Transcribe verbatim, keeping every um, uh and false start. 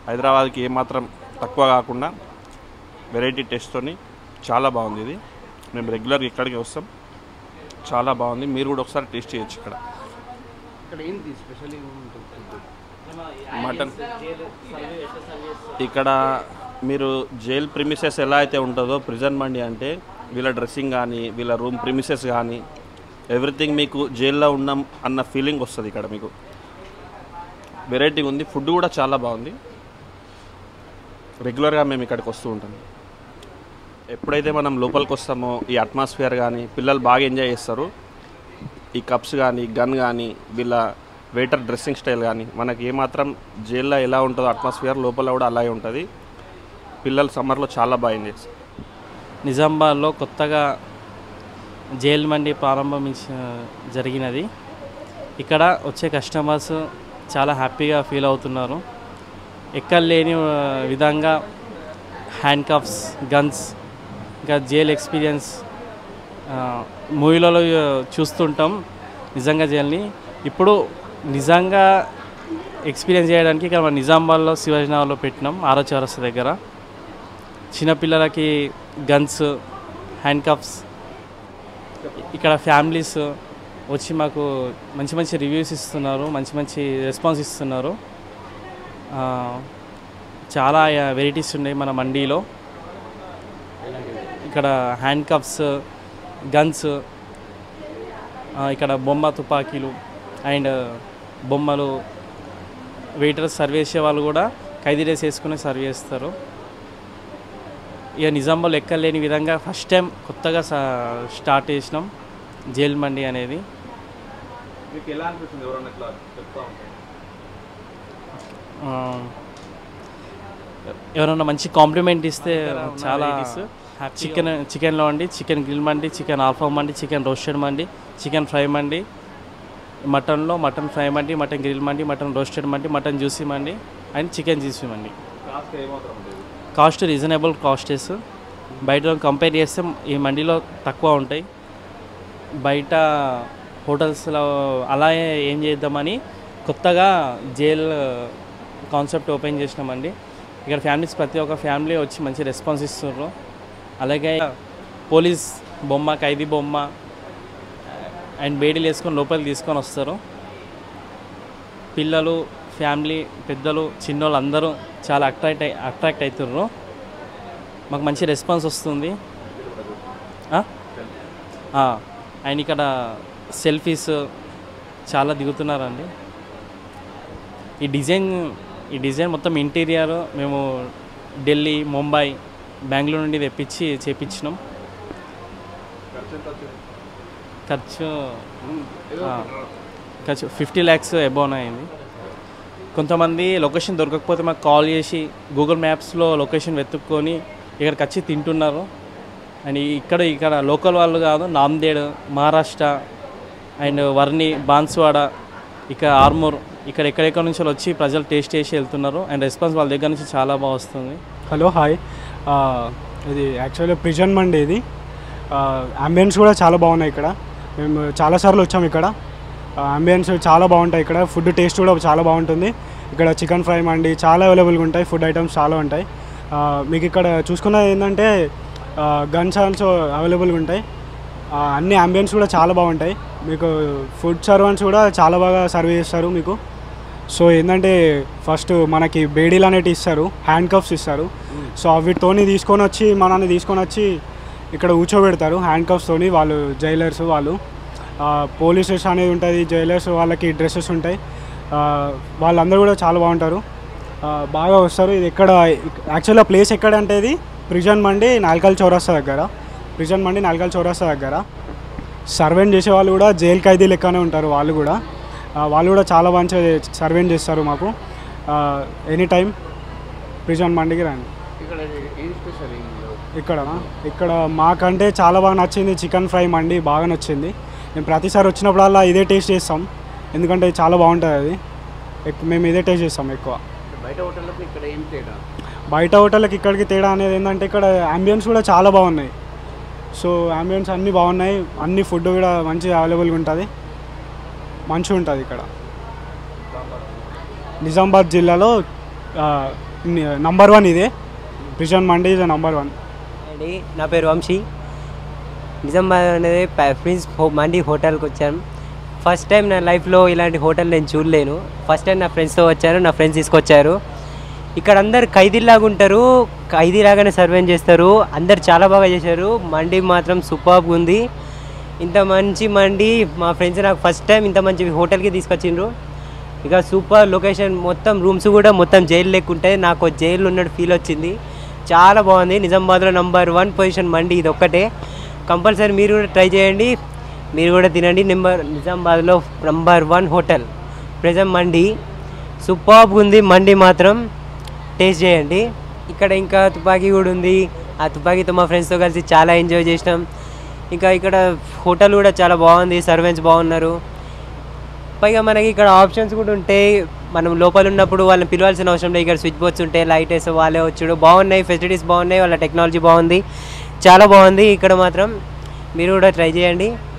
హైదరాబాద్కి ఏమాత్రం తక్కువ కాకుండా వెరైటీ టేస్ట్తోని చాలా బాగుంది. ఇది మేము రెగ్యులర్గా ఇక్కడికి వస్తాం, చాలా బాగుంది. మీరు కూడా ఒకసారి టేస్ట్ చేయొచ్చు. ఇక్కడ మటన్ ఇక్కడ మీరు జైల్ ప్రిమిసెస్ ఎలా అయితే ఉంటుందో ప్రిజన్ మండి అంటే వీళ్ళ డ్రెస్సింగ్ కానీ వీళ్ళ రూమ్ ప్రిమిసెస్ కానీ ఎవ్రీథింగ్ మీకు జైల్లో ఉన్నాం అన్న ఫీలింగ్ వస్తుంది. ఇక్కడ మీకు వెరైటీ ఉంది, ఫుడ్ కూడా చాలా బాగుంది. రెగ్యులర్గా మేము ఇక్కడికి వస్తూ ఉంటాం. ఎప్పుడైతే మనం లోపలికి వస్తామో ఈ అట్మాస్ఫియర్ కానీ పిల్లలు బాగా ఎంజాయ్ చేస్తారు. ఈ కప్స్ కానీ గన్ కానీ వీళ్ళ వెయిటర్ డ్రెస్సింగ్ స్టైల్ కానీ మనకి ఏమాత్రం జైల్లో ఎలా ఉంటుందో అట్మాస్ఫియర్ లోపల కూడా అలాగే ఉంటుంది. పిల్లలు సమ్మర్లో చాలా బాగా ఎంజాయ్ చేస్తారు. నిజామాబాద్లో కొత్తగా జైల్ మండి ప్రారంభించ జరిగినది. ఇక్కడ వచ్చే కస్టమర్స్ చాలా హ్యాపీగా ఫీల్ అవుతున్నారు. ఎక్కడ లేని విధంగా హ్యాండ్ కఫ్స్, గన్స్, ఇంకా జైల్ ఎక్స్పీరియన్స్ మూవీలలో చూస్తుంటాం నిజంగా జైల్ని. ఇప్పుడు నిజంగా ఎక్స్పీరియన్స్ చేయడానికి ఇక్కడ మన నిజామాబాద్లో శివాజీనగర్లో పెట్టినాం, ఆరో చౌరస్తా దగ్గర. చిన్నపిల్లలకి గన్స్, హ్యాండ్ కఫ్స్, ఇక్కడ ఫ్యామిలీస్ వచ్చి మాకు మంచి మంచి రివ్యూస్ ఇస్తున్నారు, మంచి మంచి రెస్పాన్స్ ఇస్తున్నారు. చాలా వెరైటీస్ ఉన్నాయి మన మండీలో. ఇక్కడ హ్యాండ్ కఫ్స్, గన్స్, ఇక్కడ బొమ్మ తుపాకీలు అండ్ బొమ్మలు. వెయిటర్స్ సర్వ్ చేసే వాళ్ళు కూడా ఖైదీ డ్రెస్ వేసుకుని సర్వ్ చేస్తారు. ఇక నిజామాబాద్లో ఎక్కలేని విధంగా ఫస్ట్ టైం కొత్తగా స్టార్ట్ చేసినాం జైల్ మండి అనేది. ఎవరైనా మంచి కాంప్లిమెంట్ ఇస్తే చాలా చికెన్ చికెన్లో అండి chicken grill mandi, chicken alfa mandi, chicken roasted mandi, chicken fry mandi, మటన్లో mutton fry mandi, mutton grill mandi, mutton roasted mandi, mutton juicy mandi and chicken juicy mandi. Cost reasonable costs. బయట కంపేర్ చేస్తే ఈ మండీలో తక్కువ ఉంటాయి. బయట హోటల్స్లో అలా ఏం చేద్దామని కొత్తగా జైల్ కాన్సెప్ట్ ఓపెన్ చేసినామండి. ఇక్కడ ఫ్యామిలీస్ ప్రతి ఒక్క ఫ్యామిలీ వచ్చి మంచి రెస్పాన్స్ ఇస్తున్నారు. అలాగే పోలీస్ బొమ్మ, ఖైదీ బొమ్మ అండ్ బేడీలు వేసుకొని లోపలికి తీసుకొని వస్తారు. పిల్లలు, ఫ్యామిలీ, పెద్దలు, చిన్నోళ్ళు అందరూ చాలా అట్రాక్ట్ అయి అట్రాక్ట్ అవుతుర్రు. మాకు మంచి రెస్పాన్స్ వస్తుంది. అండ్ ఇక్కడ సెల్ఫీస్ చాలా దిగుతున్నారండి. ఈ డిజైన్ ఈ డిజైన్ మొత్తం ఇంటీరియర్ మేము ఢిల్లీ, ముంబై, బెంగళూరు నుండి తెప్పించి చేపించినాం. ఖర్చు ఖర్చు ఫిఫ్టీ ల్యాక్స్ అబోవ్ అయింది. కొంతమంది లొకేషన్ దొరకకపోతే మాకు కాల్ చేసి గూగుల్ మ్యాప్స్లో లొకేషన్ వెతుక్కొని ఇక్కడికి వచ్చి తింటున్నారు. అండ్ ఇక్కడ ఇక్కడ లోకల్ వాళ్ళు కాదు, నాందేడ్, మహారాష్ట్ర అండ్ వర్ని, బాన్స్వాడ, ఇక ఆర్మూర్, ఇక్కడ ఎక్కడెక్కడ నుంచి వచ్చి ప్రజలు టేస్ట్ చేసి వెళ్తున్నారు. అండ్ రెస్పాన్స్ వాళ్ళ దగ్గర నుంచి చాలా బాగా వస్తుంది. Hello, hi. ఇది యాక్చువల్గా ప్రిజన్ మండి. ఇది అంబియన్స్ కూడా చాలా బాగున్నాయి. ఇక్కడ మేము చాలాసార్లు వచ్చాము. ఇక్కడ అంబియన్స్ చాలా బాగుంటాయి. ఇక్కడ ఫుడ్ టేస్ట్ కూడా చాలా బాగుంటుంది. ఇక్కడ చికెన్ ఫ్రై మండి చాలా అవైలబుల్గా ఉంటాయి. ఫుడ్ ఐటమ్స్ చాలా ఉంటాయి. మీకు ఇక్కడ చూసుకున్నది ఏంటంటే గన్స్ ఆల్సో అవైలబుల్గా ఉంటాయి. అన్ని అంబియన్స్ కూడా చాలా బాగుంటాయి. మీకు ఫుడ్ సర్వెంట్స్ కూడా చాలా బాగా సర్వ్ చేస్తారు మీకు. సో ఏంటంటే ఫస్ట్ మనకి బేడీలు అనేటివి ఇస్తారు, హ్యాండ్ కఫ్స్ ఇస్తారు. సో వీటితోని తీసుకొని వచ్చి మనల్ని తీసుకొని వచ్చి ఇక్కడ కూర్చోబెడతారు హ్యాండ్ కఫ్స్తోని. వాళ్ళు జైలర్స్, వాళ్ళు పోలీసెస్ అనేది ఉంటుంది, జైలర్స్ వాళ్ళకి డ్రెస్సెస్ ఉంటాయి. వాళ్ళందరూ కూడా చాలా బాగుంటారు, బాగా వస్తారు. ఇది ఎక్కడ యాక్చువల్గా ప్లేస్ ఎక్కడంటే ఇది ప్రిజన్ మండి నాల్కల్ చౌరస్తా దగ్గర. ప్రిజన్ మండి నాల్కల్ చౌరస్తా దగ్గర. సర్వెంట్ చేసే వాళ్ళు కూడా జైలు ఖైదీ లెక్కనే ఉంటారు. వాళ్ళు కూడా వాళ్ళు కూడా చాలా మంచిగా సర్వెంట్ చేస్తారు మాకు. ఎనీ టైం ప్రిజన్ మండికి రండి. ఇక్కడ ఇక్కడ మాకంటే చాలా బాగా నచ్చింది చికెన్ ఫ్రై మండి, బాగా నచ్చింది. మేము ప్రతిసారి వచ్చినప్పుడల్లా ఇదే టేస్ట్ చేస్తాం, ఎందుకంటే చాలా బాగుంటుంది. అది మేము ఇదే టేస్ట్ చేస్తాం ఎక్కువ. బయట హోటళ్ళకి ఇక్కడ ఏం తేడా? బయట హోటళ్ళకి ఇక్కడికి తేడా అనేది ఏంటంటే ఇక్కడ అంబియన్స్ కూడా చాలా బాగున్నాయి. సో అంబియన్స్ అన్నీ బాగున్నాయి, అన్ని ఫుడ్ కూడా మంచిగా అవైలబుల్గా ఉంటుంది, మంచిగా ఉంటుంది. ఇక్కడ నిజామాబాద్ జిల్లాలో నంబర్ వన్ ఇదే. Prison mandi is number one. అండి నా పేరు వంశీ. నిజామాబాద్ అనేది ప్రిన్స్ మండి హోటల్కి వచ్చాను. ఫస్ట్ టైం నా లైఫ్లో ఇలాంటి హోటల్ నేను చూడలేను. ఫస్ట్ టైం నా ఫ్రెండ్స్తో వచ్చాను, నా ఫ్రెండ్స్ తీసుకొచ్చారు. ఇక్కడ అందరు ఖైదీలాగా ఉంటారు, ఖైదీలాగానే సర్వెంట్ చేస్తారు. అందరు చాలా బాగా చేశారు. మండి మాత్రం సూపర్గా ఉంది. ఇంత మంచి మండి మా ఫ్రెండ్స్ నాకు ఫస్ట్ టైం ఇంత మంచి హోటల్కి తీసుకొచ్చిండ్రు. ఇక సూపర్ లొకేషన్, మొత్తం రూమ్స్ కూడా మొత్తం జైలు లేకుంటాయి. నాకు జైలు ఉన్నట్టు ఫీల్ వచ్చింది. చాలా బాగుంది. నిజామాబాద్లో నంబర్ వన్ పొజిషన్ మండి ఇది ఒక్కటే. కంపల్సరీ మీరు కూడా ట్రై చేయండి, మీరు కూడా తినండి. నెంబర్ నిజామాబాద్లో number one hotel present mandi. సూపర్గా ఉంది మండి మాత్రం, టేస్ట్ చేయండి. ఇక్కడ ఇంకా తుపాకీ కూడా ఉంది. ఆ తుపాకీతో మా ఫ్రెండ్స్తో కలిసి చాలా ఎంజాయ్ చేసినాం. ఇంకా ఇక్కడ హోటల్ కూడా చాలా బాగుంది, సర్వెంట్స్ బాగున్నారు. పైగా మనకి ఇక్కడ ఆప్షన్స్ కూడా ఉంటాయి. మనం లోపల ఉన్నప్పుడు వాళ్ళని పిలవాల్సిన అవసరం లేదు. ఇక్కడ స్విచ్ బోర్డ్స్ ఉంటాయి, లైట్ వేస్తే వాళ్ళే వచ్చాడు. బాగున్నాయి, ఫెసిలిటీస్ బాగున్నాయి, వాళ్ళ టెక్నాలజీ బాగుంది, చాలా బాగుంది. ఇక్కడ మాత్రం మీరు కూడా ట్రై చేయండి.